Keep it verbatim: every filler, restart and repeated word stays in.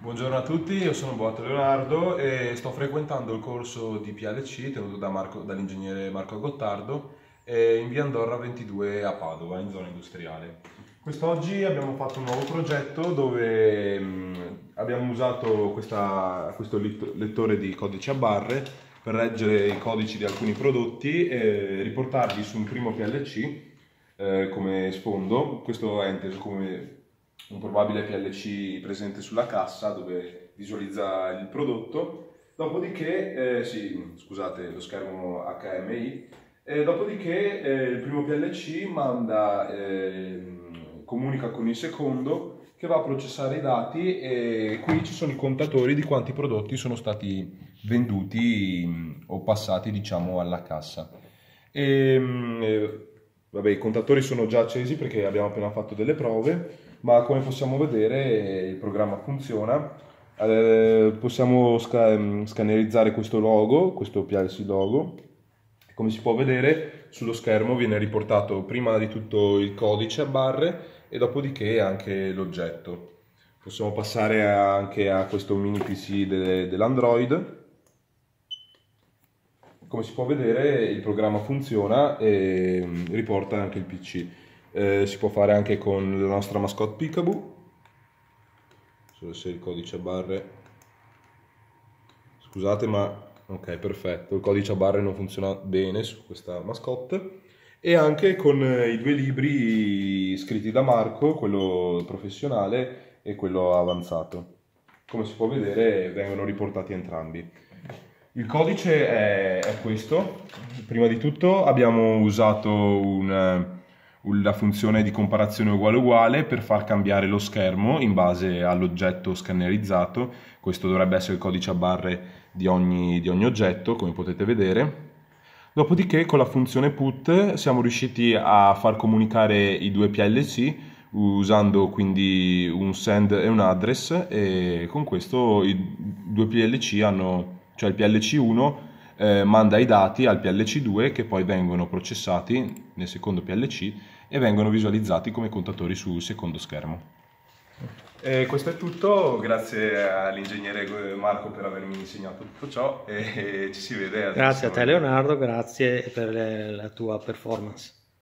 Buongiorno a tutti, io sono Boato Leonardo e sto frequentando il corso di P L C tenuto da Marco- dall'ingegnere Marco Gottardo eh, in via Andorra ventidue a Padova, in zona industriale. Quest'oggi abbiamo fatto un nuovo progetto dove mh, abbiamo usato questa- questo lit- lettore di codici a barre per leggere i codici di alcuni prodotti e riportarli su un primo P L C eh, come sfondo. Questo è inteso come un probabile P L C presente sulla cassa dove visualizza il prodotto. Dopodiché, eh, sì, scusate, lo schermo H M I. E dopodiché eh, il primo P L C manda, ehm, comunica con il secondo che va a processare i dati e qui ci sono i contatori di quanti prodotti sono stati venduti mh, o passati, diciamo, alla cassa. E, mh, eh, vabbè, i contatori sono già accesi perché abbiamo appena fatto delle prove, ma come possiamo vedere il programma funziona. Eh, possiamo sca- scannerizzare questo logo, questo P L C logo. Come si può vedere sullo schermo viene riportato prima di tutto il codice a barre e dopodiché anche l'oggetto. Possiamo passare anche a questo mini P C de- dell'Android. Come si può vedere il programma funziona e mm, riporta anche il P C. Eh, si può fare anche con la nostra mascotte Peekaboo. Solo se il codice a barre... Scusate, ma... Ok, perfetto. Il codice a barre non funziona bene su questa mascotte. E anche con eh, i due libri scritti da Marco, quello professionale e quello avanzato. Come si può vedere vengono riportati entrambi. Il codice è, è questo. Prima di tutto abbiamo usato un, un- la funzione di comparazione uguale uguale per far cambiare lo schermo in base all'oggetto scannerizzato. Questo dovrebbe essere il codice a barre di ogni, di ogni oggetto, come potete vedere. Dopodiché con la funzione put siamo riusciti a far comunicare i due P L C usando quindi un send e un address e con questo i due P L C hanno, cioè il P L C uno eh, manda i dati al P L C due che poi vengono processati nel secondo P L C e vengono visualizzati come contatori sul secondo schermo. E questo è tutto, grazie all'ingegnere Marco per avermi insegnato tutto ciò e ci si vede al Grazie a prossimo te video. Leonardo, grazie per le- la tua performance.